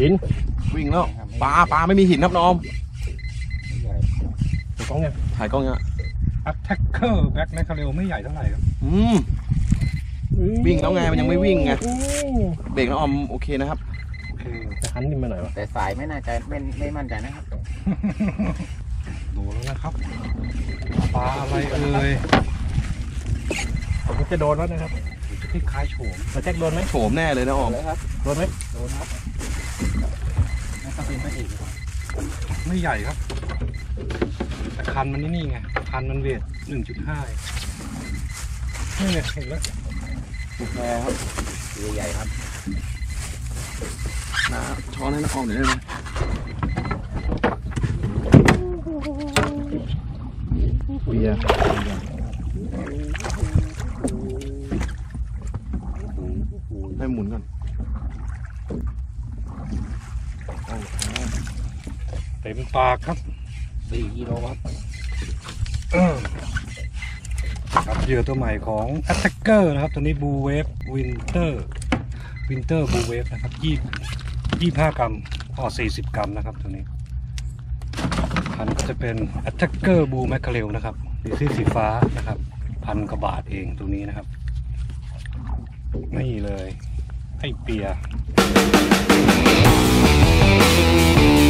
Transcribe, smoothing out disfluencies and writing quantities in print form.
หินวิ่งแล้วปลาไม่มีหินครับน้องถูกต้องยังถ่ายกล้องเนี่ย Attacker Black Mackerel ไม่ใหญ่เท่าไหร่ครับวิ่งแล้วไงมันยังไม่วิ่งไงเบรกแล้วออมโอเคนะครับจะหันนี่มาหน่อยวะแต่สายไม่น่าใจไม่มั่นใจนะครับดูแล้วนะครับปลาอะไรเอ่ยผมจะโดนแล้วนะครับจะคล้ายๆโฉมมาแจ็คโดนไหมโฉมแน่เลยนะออมโดนไหมโดนครับนั่นก็เป็นพระเอกครับไม่ใหญ่ครับแต่คันมันนี่ไงคันมันเวท 1.5นี่ไงเห็นแล้วโอเคครับตัวใหญ่ครับนะช้อนให้น้องออมหน่อยได้ไหมอุ้ยอะให้หมุนก่อนเต็มปากครับ 4 กิโลครับครับเหยื่อตัวใหม่ของ Attacker นะครับตัวนี้ Blue Wave Winter Blue Wave นะครับ25 กรัม40 กรัมนะครับตัวนี้พันก็จะเป็น Attacker Blue Mackerel นะครับสีฟ้านะครับ1,000 กว่าบาทเองตัวนี้นะครับนี่เลยให้เปีย